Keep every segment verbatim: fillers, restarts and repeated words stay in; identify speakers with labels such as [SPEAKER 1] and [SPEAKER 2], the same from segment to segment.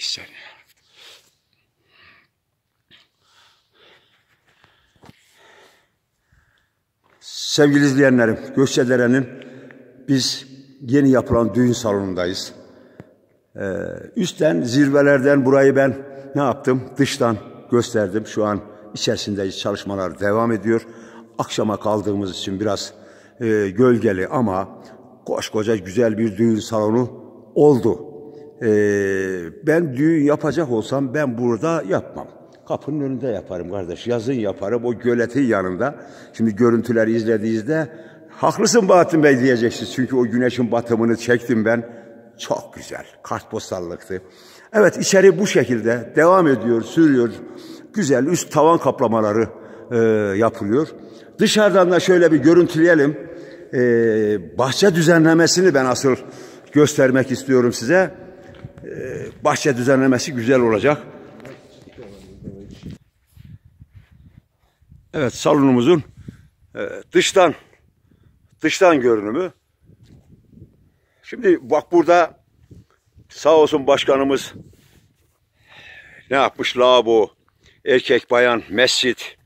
[SPEAKER 1] içeri. Sevgili izleyenlerim, Gökçedere'nin biz yeni yapılan düğün salonundayız. Ee, üstten, zirvelerden burayı ben ne yaptım? Dıştan gösterdim. Şu an içerisindeyiz. Çalışmalar devam ediyor. Akşama kaldığımız için biraz e, gölgeli ama koskoca güzel bir düğün salonu oldu. Ee, ben düğün yapacak olsam ben burada yapmam. Kapının önünde yaparım kardeş. Yazın yaparım o göletin yanında. Şimdi görüntüleri izlediğinizde haklısın Bahattin Bey diyeceksiniz. Çünkü o güneşin batımını çektim ben. Çok güzel. Kartpostallıktı. Evet, içeri bu şekilde devam ediyor, sürüyor. Güzel üst tavan kaplamaları e, yapılıyor. Dışarıdan da şöyle bir görüntüleyelim. E, bahçe düzenlemesini ben asıl göstermek istiyorum size. E, bahçe düzenlemesi güzel olacak. Evet, salonumuzun e, dıştan dıştan görünümü. Şimdi bak burada sağ olsun başkanımız ne yapmış? Lavabo, erkek bayan mescit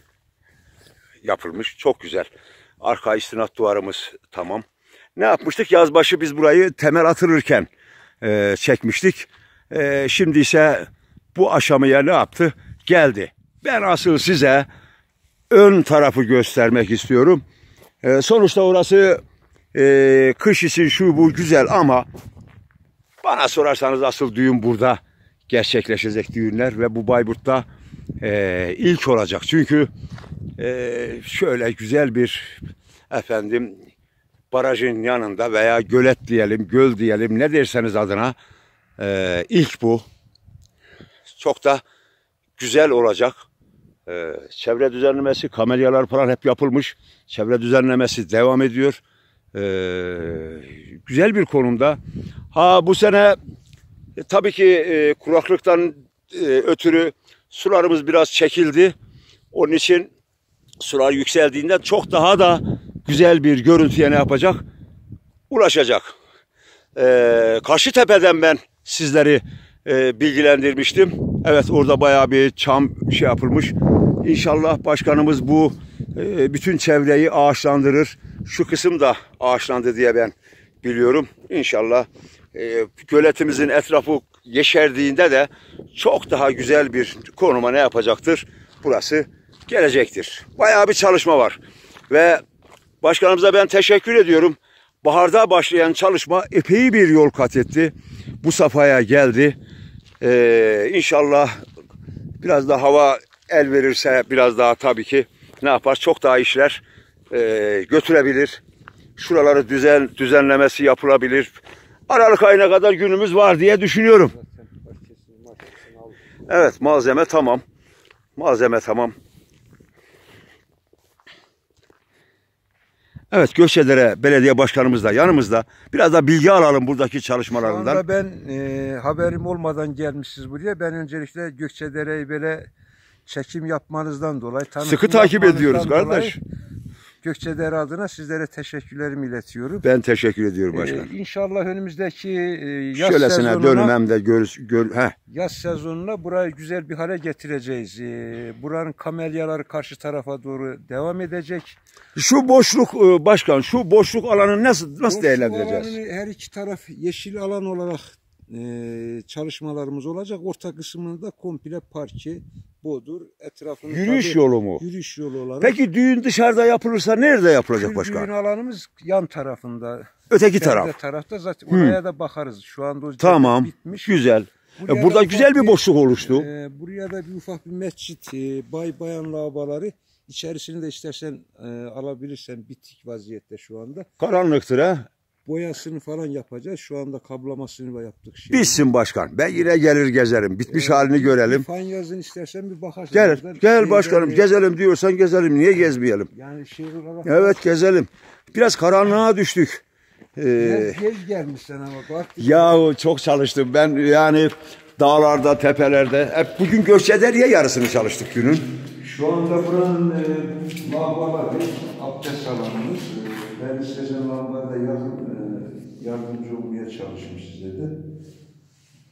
[SPEAKER 1] yapılmış. Çok güzel. Arka istinat duvarımız tamam. Ne yapmıştık? Yazbaşı biz burayı temel atılırken e, çekmiştik. E, şimdi ise bu aşamaya ne yaptı? Geldi. Ben asıl size ön tarafı göstermek istiyorum. E, sonuçta orası e, kış için şu bu güzel ama bana sorarsanız asıl düğün burada gerçekleşecek düğünler ve bu Bayburt'ta e, ilk olacak. Çünkü e, şöyle güzel bir efendim barajın yanında veya gölet diyelim, göl diyelim ne derseniz adına e, ilk bu. Çok da güzel olacak. E, çevre düzenlemesi, kamelyalar falan hep yapılmış. Çevre düzenlemesi devam ediyor. E, güzel bir konumda. Ha bu sene e, tabii ki e, kuraklıktan e, ötürü sularımız biraz çekildi. Onun için sular yükseldiğinde çok daha da güzel bir görüntüye ne yapacak? Ulaşacak. E, Karşıtepe'den ben sizleri e, bilgilendirmiştim. Evet, orada bayağı bir çam şey yapılmış. İnşallah başkanımız bu e, bütün çevreyi ağaçlandırır. Şu kısım da ağaçlandı diye ben biliyorum. İnşallah e, göletimizin etrafı yeşerdiğinde de çok daha güzel bir konuma ne yapacaktır? Burası gelecektir. Bayağı bir çalışma var. Ve başkanımıza ben teşekkür ediyorum. Baharda başlayan çalışma epey bir yol kat etti. Bu safhaya geldi. Ee, inşallah biraz da hava el verirse biraz daha tabii ki ne yapar? Çok daha işler e, götürebilir. Şuraları düzen düzenlemesi yapılabilir. Aralık ayına kadar günümüz var diye düşünüyorum. Evet, malzeme tamam. Malzeme tamam. Evet, Gökçedere Belediye Başkanımız da yanımızda. Biraz da bilgi alalım buradaki çalışmalarından.
[SPEAKER 2] Şu anda ben e, haberim olmadan gelmişsiniz buraya. Ben öncelikle Gökçedere'yi böyle çekim yapmanızdan dolayı,
[SPEAKER 1] sıkı takip ediyoruz kardeş.
[SPEAKER 2] Gökçedere adına sizlere teşekkürlerimi iletiyorum.
[SPEAKER 1] Ben teşekkür ediyorum başkanım.
[SPEAKER 2] Ee, İnşallah önümüzdeki e, yaz
[SPEAKER 1] şöylesine
[SPEAKER 2] sezonuna,
[SPEAKER 1] dönüm hem de gör, gör, heh.
[SPEAKER 2] yaz sezonuna burayı güzel bir hale getireceğiz. Ee, buranın kamelyaları karşı tarafa doğru devam edecek.
[SPEAKER 1] Şu boşluk başkan, şu boşluk alanı nasıl nasıl
[SPEAKER 2] Boşluk
[SPEAKER 1] değerlendireceğiz?
[SPEAKER 2] alanını her iki taraf yeşil alan olarak e, çalışmalarımız olacak. Orta kısmında komple parke, bodur, etrafını
[SPEAKER 1] Yürüyüş
[SPEAKER 2] tabii,
[SPEAKER 1] yolu mu?
[SPEAKER 2] Yürüyüş yolu olarak.
[SPEAKER 1] Peki düğün dışarıda yapılırsa nerede yapılacak başkan?
[SPEAKER 2] Düğün alanımız yan tarafında.
[SPEAKER 1] Öteki taraf.
[SPEAKER 2] tarafta zaten oraya hmm. da bakarız. Şu anda o
[SPEAKER 1] tamam,
[SPEAKER 2] bitmiş.
[SPEAKER 1] Güzel.
[SPEAKER 2] Buraya
[SPEAKER 1] e, burada güzel bir, bir boşluk oluştu.
[SPEAKER 2] E, buraya da bir ufak bir mescit, e, bay bayan lavaboları. İçerisini de istersen e, alabilirsen bitik vaziyette şu anda.
[SPEAKER 1] Karanlıktır ha.
[SPEAKER 2] Boyasını falan yapacağız. Şu anda kablamasını da yaptık. Şimdi.
[SPEAKER 1] Bitsin başkan. Ben yine gelir gezerim. Bitmiş ee, halini görelim.
[SPEAKER 2] Fan yazın istersen bir bakarsın.
[SPEAKER 1] Gel, gel
[SPEAKER 2] Şeyden
[SPEAKER 1] başkanım. Bir... Gezelim diyorsan gezelim. Niye gezmeyelim?
[SPEAKER 2] Yani şehir olarak...
[SPEAKER 1] Evet, gezelim. Biraz karanlığa düştük.
[SPEAKER 2] Ee, gez gelmişsin ama bak.
[SPEAKER 1] Ya çok çalıştım. Ben yani dağlarda, tepelerde. Hep bugün Gökçedere'ye yarısını çalıştık günün.
[SPEAKER 2] Şu anda buranın e, lavaboları, abdest alanımız. E, ben istersen lavaboda yakın e, yardımcı olmaya çalışmış size de.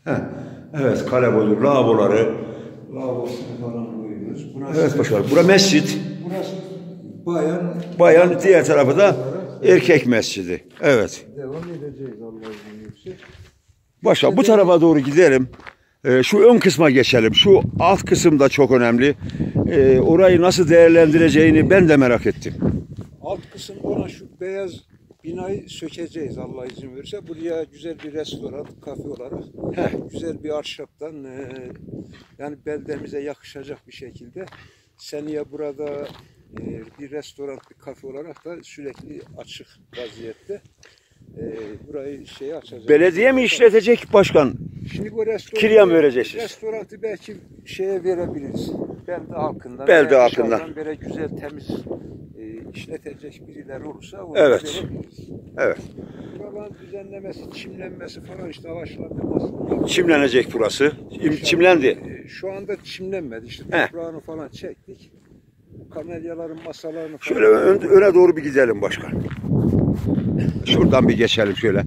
[SPEAKER 1] Heh. Evet, kale bodur, lavaboları.
[SPEAKER 2] Lavabosunu falan koyuyoruz. Burası,
[SPEAKER 1] Evet başkanım. Bura mescit.
[SPEAKER 2] Burası bayan.
[SPEAKER 1] Bayan, diğer tarafı da erkek mescidi. Evet.
[SPEAKER 2] Devam edeceğiz Allah izin verirse.
[SPEAKER 1] Başka bu tarafa doğru gidelim. Ee, şu ön kısma geçelim. Şu alt kısım da çok önemli. Ee, orayı nasıl değerlendireceğini ben de merak ettim.
[SPEAKER 2] Alt kısımda olan şu beyaz binayı sökeceğiz Allah izin verirse. Buraya güzel bir restoran, kafe olarak
[SPEAKER 1] Heh.
[SPEAKER 2] güzel bir ahşaptan e, yani beldemize yakışacak bir şekilde seneye burada e, bir restoran, bir kafe olarak da sürekli açık vaziyette e, burayı şey açacağız.
[SPEAKER 1] Belediye mi işletecek başkan?
[SPEAKER 2] Şimdi bu restoran,
[SPEAKER 1] Kirya mı vereceksiniz?
[SPEAKER 2] Restoranı belki şeye verebiliriz. Belde halkından.
[SPEAKER 1] Belde
[SPEAKER 2] veya
[SPEAKER 1] halkından.
[SPEAKER 2] dışarıdan böyle güzel temiz e, işletecek birileri olursa onu
[SPEAKER 1] Evet.
[SPEAKER 2] verebiliriz.
[SPEAKER 1] Evet.
[SPEAKER 2] Buraların düzenlemesi, çimlenmesi falan işte ağaçlandırması.
[SPEAKER 1] Çimlenecek burası. İm- Çimlendi.
[SPEAKER 2] E, Şu anda çimlenmedi. İşte
[SPEAKER 1] Heh.
[SPEAKER 2] toprağını falan çektik. Bu kamelyaların masalarını falan.
[SPEAKER 1] Şöyle ön- öne doğru bir gidelim başkan. Şuradan bir geçelim şöyle.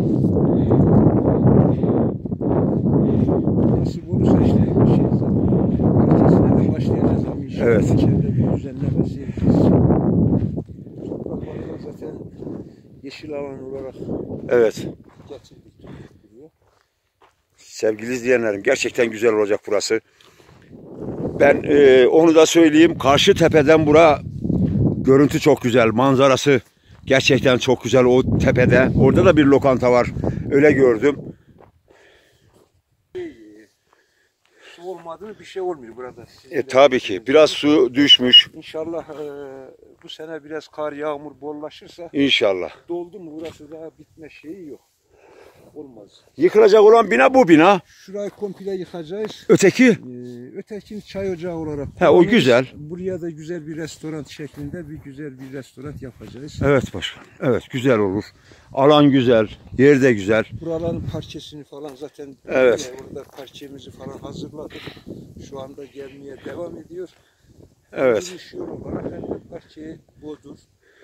[SPEAKER 2] Nasip olursa işte şey, herkesine de başlayacağız ama inşallah
[SPEAKER 1] Evet.
[SPEAKER 2] içeride bir düzenlemesi yapacağız. Toprakları zaten yeşil alan olarak
[SPEAKER 1] Evet.
[SPEAKER 2] getirdik. Buraya.
[SPEAKER 1] Sevgili izleyenlerim, gerçekten güzel olacak burası. Ben e, onu da söyleyeyim. Karşı tepeden bura görüntü çok güzel. Manzarası gerçekten çok güzel o tepede. Orada da bir lokanta var. Öyle gördüm.
[SPEAKER 2] Su olmadığını bir şey olmuyor burada. Sizin
[SPEAKER 1] E,
[SPEAKER 2] de
[SPEAKER 1] tabii ki. Biraz su düşmüş.
[SPEAKER 2] İnşallah e, bu sene biraz kar yağmur bollaşırsa
[SPEAKER 1] İnşallah.
[SPEAKER 2] doldu mu burası daha bitme şeyi yok. Olmaz.
[SPEAKER 1] Yıkılacak olan bina bu bina.
[SPEAKER 2] Şurayı komple yıkacağız.
[SPEAKER 1] Öteki.
[SPEAKER 2] Ee, ötekini çay ocağı olarak
[SPEAKER 1] He, o
[SPEAKER 2] kullanırız.
[SPEAKER 1] güzel.
[SPEAKER 2] Buraya da güzel bir restoran şeklinde bir güzel bir restoran yapacağız.
[SPEAKER 1] Evet başkan. Evet, güzel olur. Alan güzel. Yer de güzel.
[SPEAKER 2] Buraların parçasını falan zaten
[SPEAKER 1] Evet.
[SPEAKER 2] orada parçamızı falan hazırladık. Şu anda gelmeye devam ediyor.
[SPEAKER 1] Evet.
[SPEAKER 2] Yürüyüş yolu olarak hem de parçayı bodur.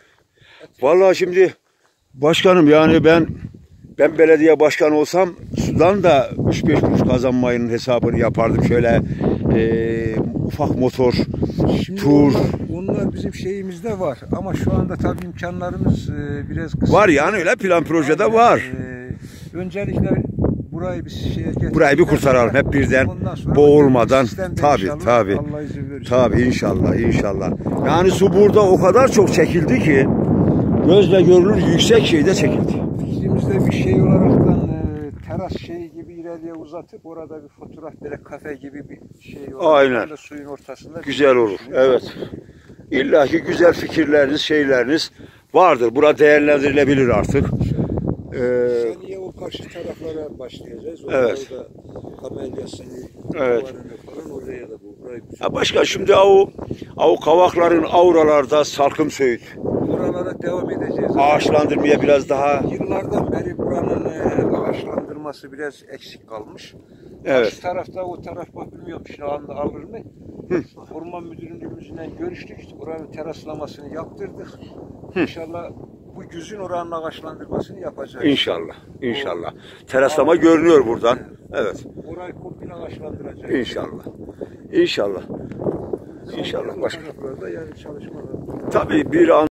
[SPEAKER 1] Vallahi şimdi başkanım, yani ben ben belediye başkanı olsam sudan da üç beş kuruş kazanmayının hesabını yapardım. Şöyle e, ufak motor,
[SPEAKER 2] Şimdi
[SPEAKER 1] tur.
[SPEAKER 2] onlar, onlar bizim şeyimizde var ama şu anda tabii imkanlarımız e, biraz kısıtlı.
[SPEAKER 1] Var yani, öyle plan projede
[SPEAKER 2] Aynen.
[SPEAKER 1] var.
[SPEAKER 2] E, öncelikle burayı bir şeye getirelim.
[SPEAKER 1] Burayı bir kurtaralım hep birden,
[SPEAKER 2] Ondan sonra
[SPEAKER 1] boğulmadan.
[SPEAKER 2] sistemde
[SPEAKER 1] Tabii
[SPEAKER 2] inşallah
[SPEAKER 1] tabii.
[SPEAKER 2] Allah izin verirse.
[SPEAKER 1] Tabii inşallah inşallah. Yani su burada o kadar çok çekildi ki gözle görülür yüksek şeyde çekildi.
[SPEAKER 2] Fikrimizde bir şey olaraktan e, teras şeyi gibi ileriye uzatıp orada bir fotoğraf böyle kafe gibi bir şey olarak
[SPEAKER 1] Aynen.
[SPEAKER 2] da suyun ortasında.
[SPEAKER 1] Güzel olur. Evet. İlla ki güzel fikirleriniz, şeyleriniz vardır. Bura değerlendirilebilir artık. Ee,
[SPEAKER 2] Seneye o karşı taraflara başlayacağız.
[SPEAKER 1] Evet.
[SPEAKER 2] Orada da kamelyasını,
[SPEAKER 1] Evet.
[SPEAKER 2] duvarını falan oraya da bu. Burayı
[SPEAKER 1] ha başka şimdi o o kavakların auralarda salkım söğüt.
[SPEAKER 2] buralara devam edeceğiz.
[SPEAKER 1] Ağaçlandırmaya biraz daha.
[SPEAKER 2] Yıllardan beri buranın e, ağaçlandırması biraz eksik kalmış.
[SPEAKER 1] Evet.
[SPEAKER 2] Şu tarafta o taraf bak bilmiyorum şu anda alır mı? Orman müdürlüğümüzle görüştük. İşte oranın teraslamasını yaptırdık. İnşallah bu güzün oranın ağaçlandırmasını yapacağız.
[SPEAKER 1] İnşallah. İnşallah. Teraslama görünüyor buradan. Evet.
[SPEAKER 2] Orayı komple ağaçlandıracağız.
[SPEAKER 1] İnşallah. İnşallah. İnşallah başka.
[SPEAKER 2] Taraflarda yani çalışmalar.
[SPEAKER 1] Tabii bir an